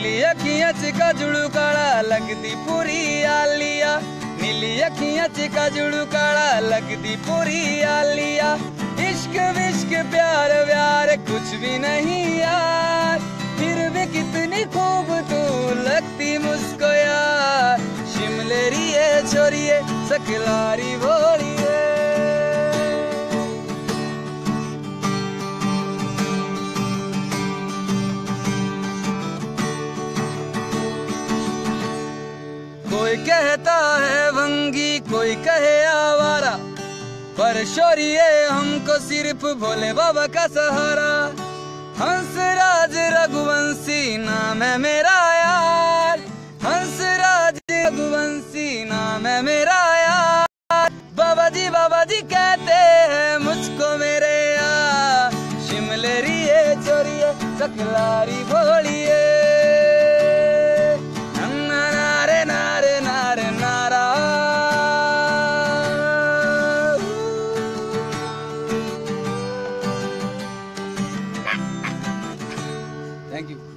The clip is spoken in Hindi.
नीली अखियां च काजलू काला लगदी पूरी आलिया, नीली अखियां च काजलू काला लगदी पूरी आलिया। इश्क विश्क प्यार व्यार कुछ भी नहीं यार, फिर भी कितनी खूब तू लगती मुझको यार। शिमलेरी है छोरिए सकलारी भोलिए। कोई कहता है वंगी कोई कहे आवारा, पर शोरिए हमको सिर्फ भोले बाबा का सहारा। हंसराज रघुवंशी नाम है मेरा यार, हंसराज रघुवंशी नाम है मेरा यार। बाबा जी कहते हैं मुझको मेरे यार। शिमलेरी है छोरिए सकलारी भोलिए। नारे नारे नारे नारा। Thank you.